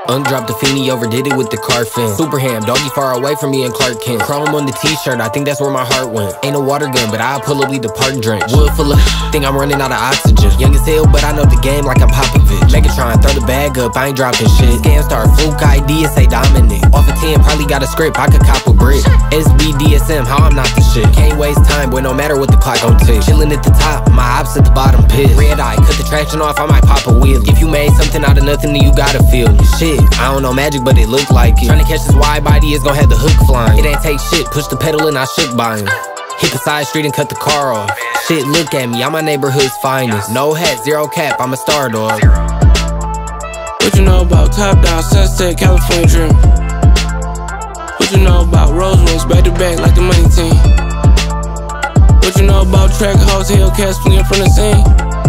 Undropped the Feeny, overdid it with the car fin. Super ham, doggy far away from me and Clark Kent. Chrome on the t-shirt, I think that's where my heart went. Ain't a water gun, but I'll pull up, leave the park drenched. Wood full of think I'm running out of oxygen. Young as hell, but I know the game like I'm Popovich. Megatron, throw the bag up, I ain't dropping shit. Scam star, fluke ID, it say dominant. Off a 10, probably got a script, I could cop a brick. SBDSM, how I'm not the shit. Can't waste time, boy, no matter what the clock gon' tick. Chillin' at the top, my ops at the bottom, pissed. Red eye, cut the traction off, I might pop a wheel. If you made something out of nothing, then you gotta feel it. Shit, I don't know magic, but it look like it. Tryna catch this wide body is gon' have the hook flying. It ain't take shit, push the pedal and I shook by him. Hit the side street and cut the car off. Shit, look at me, I'm my neighborhood's finest. No hat, zero cap, I'm a star dog. What you know about top down, sunset, California dream? What you know about rose wings, back to back like the money team? What you know about track hoes, Hellcats fleeing from the scene?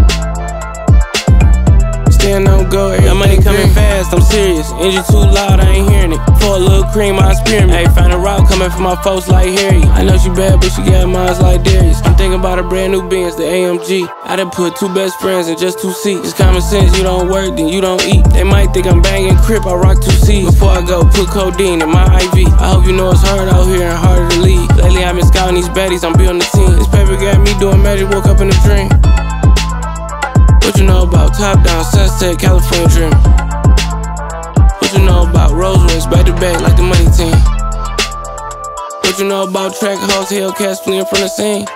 Stand on go, that money coming fast, I'm serious. Engine too loud, I ain't hearing it. For a little cream, I spearmint. Ayy, find a route coming from my folks like Harry. I know she bad, but she got minds like Darius. I'm thinking about a brand new Benz, the AMG. I done put 2 best friends in just 2 seats. It's common sense, you don't work, then you don't eat. They might think I'm banging crip, I rock 2 C's. Before I go, put codeine in my IV. I hope you know it's hard out here and harder to lead. Lately I've been scouting these baddies, I'm building the team. This paper got me doing magic, woke up in a dream. What you know about top down, sunset, California dream? What you know about rose wings, back to back like the money team? What you know about track hoes, Hellcats fleeing from the scene?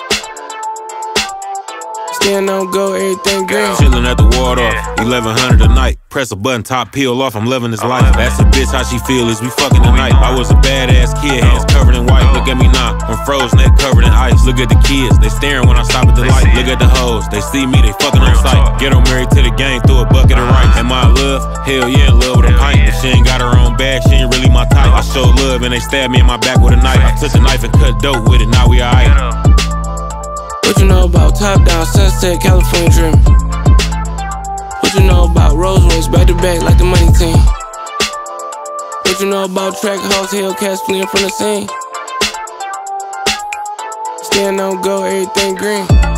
Stand on go, everything green. Chillin' at the water off, 1100 a night. Press a button, top peel off, I'm living this life. That's a bitch, how she feel is we fucking tonight. I was a badass kid, hands covered in white. Look at me now, I'm frozen, neck covered in ice. Look at the kids, they staring when I stop at the light. Look at the hoes, they see me, they fucking on sight. Get them married to the gang, through a bucket of rice. Am I in love? Hell yeah, in love with a pint. If she ain't got her own bag, she ain't really my type. I show love and they stab me in my back with a knife. I took the knife and cut dope with it, now we alright. What you know about top down, sunset, California dream? What you know about rose wings, back to back like the money team? What you know about track hoes, Hellcats fleeing from the scene? Stand on go, everything green.